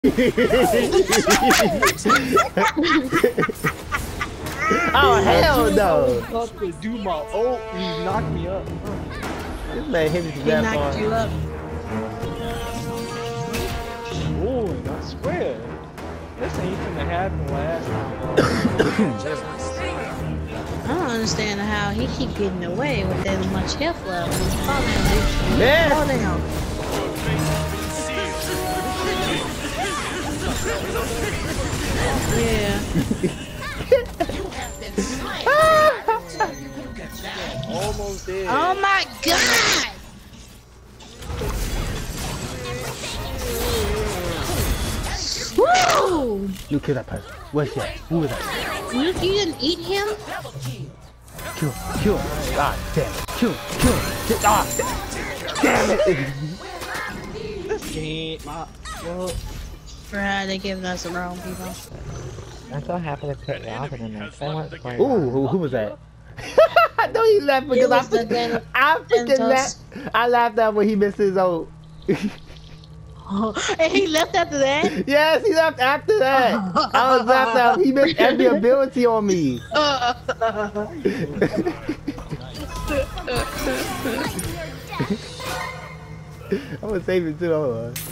Oh hell no! I was about to do my ult, he knocked me up. This man hit me He that knocked far. you up. Ooh, not square. This ain't gonna happen last time. I don't understand how he keep getting away with that much health level. Fall down, dude. Man. Fall down. Yeah. Almost dead. Oh my god! Woo! You kill that person. What's that? Who was that? You didn't eat him? Kill. God damn it. Kill. Ah, damn it. This game, well, Bruh, they giving us the wrong people. I'm so happy to put Robin in this. I want to play. Ooh, who was that? I know he laughed because I freaking laughed. I laughed at when he missed his ult. And he left after that? Yes, he left after that. I was laughing at him. He missed every ability on me. I'm gonna save it too. Hold on.